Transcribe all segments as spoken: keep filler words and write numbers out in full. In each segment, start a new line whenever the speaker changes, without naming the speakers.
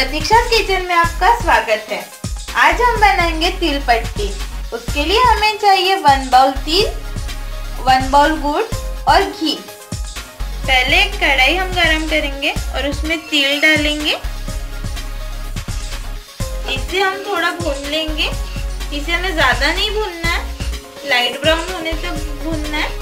प्रतीक्षा kitchen में आपका स्वागत है। आज हम बनाएंगे तिल पट्टी। उसके लिए हमें चाहिए वन बाउल तिल, वन बाउल गुड़ और घी। पहले एक कढ़ाई हम गरम करेंगे और उसमें तिल डालेंगे। इसे हम थोड़ा भून लेंगे। इसे हमें ज्यादा नहीं भूनना है, लाइट ब्राउन होने तक भूनना है।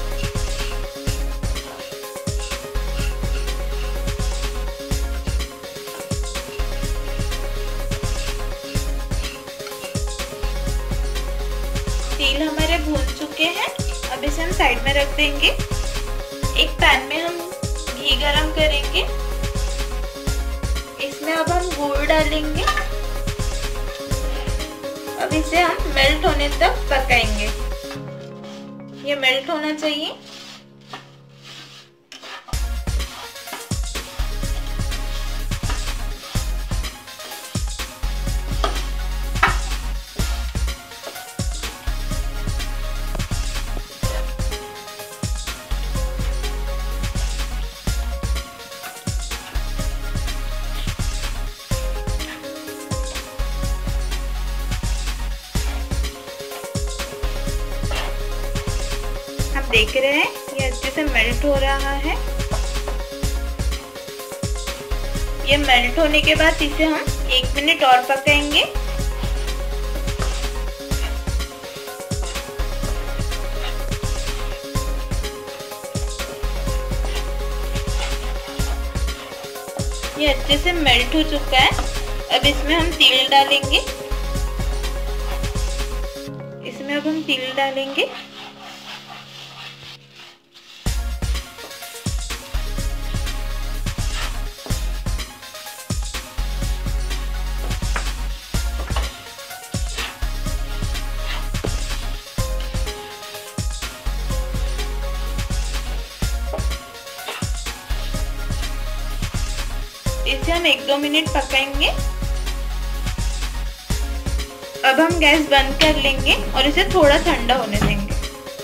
तिल हमारे भून चुके हैं। अब इसे हम साइड में रख देंगे। एक पैन में हम घी गरम करेंगे। इसमें अब हम गुड़ डालेंगे। अब इसे हम मेल्ट होने तक पकाएंगे। ये मेल्ट होना चाहिए। देख रहे हैं ये अच्छे से मेल्ट हो रहा है। ये मेल्ट होने के बाद इसे हम एक मिनट और पकाएंगे। ये अच्छे से मेल्ट हो चुका है। अब इसमें हम तिल डालेंगे। इसमें अब हम तिल डालेंगे। इसे हम एक दो मिनट पकाएंगे। अब हम गैस बंद कर लेंगे और इसे थोड़ा ठंडा होने देंगे।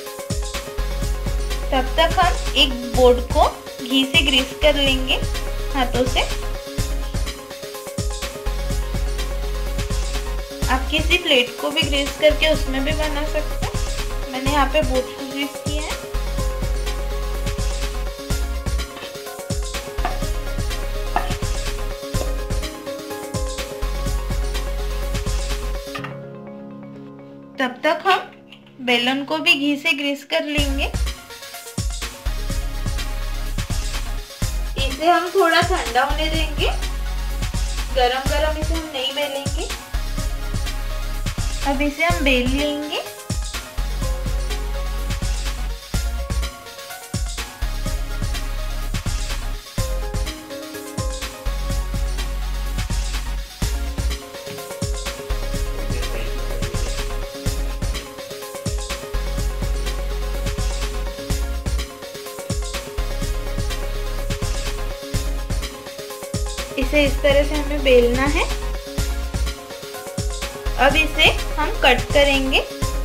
तब तक हम एक बोर्ड को घी से ग्रीस कर लेंगे हाथों से। आप किसी प्लेट को भी ग्रीस करके उसमें भी बना सकते हैं। मैंने यहाँ पे बोर्ड को ग्रीस किया है। तब तक हम बेलन को भी घी से ग्रीस कर लेंगे। इसे हम थोड़ा ठंडा होने देंगे। गरम गरम इसे हम नहीं बेलेंगे। अब इसे हम बेल लेंगे। इसे इस तरह से हमें बेलना है। अब इसे हम कट करेंगे।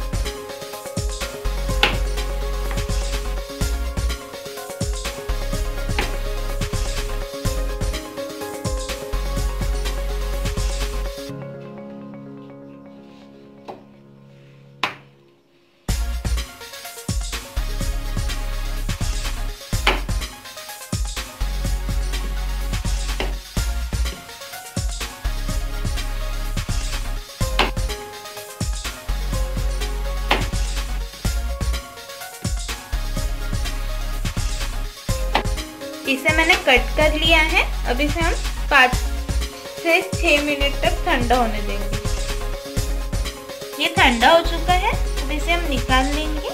इसे मैंने कट कर लिया है। अब इसे हम पाँच से छह मिनट तक ठंडा होने देंगे। ये ठंडा हो चुका है। अब इसे हम निकाल लेंगे।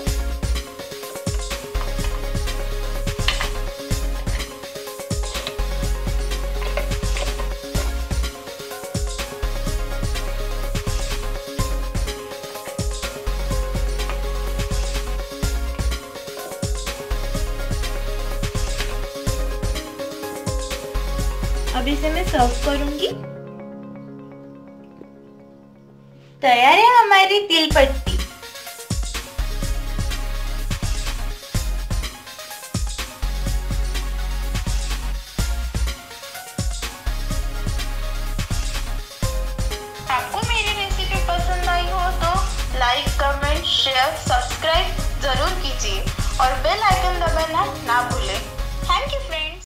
अब इसे मैं सर्व करूंगी। तैयार है हमारी तिल पट्टी। शेयर सब्सक्राइब जरूर कीजिए और बेल आइकन दबाना ना भूलें। Thank you friends.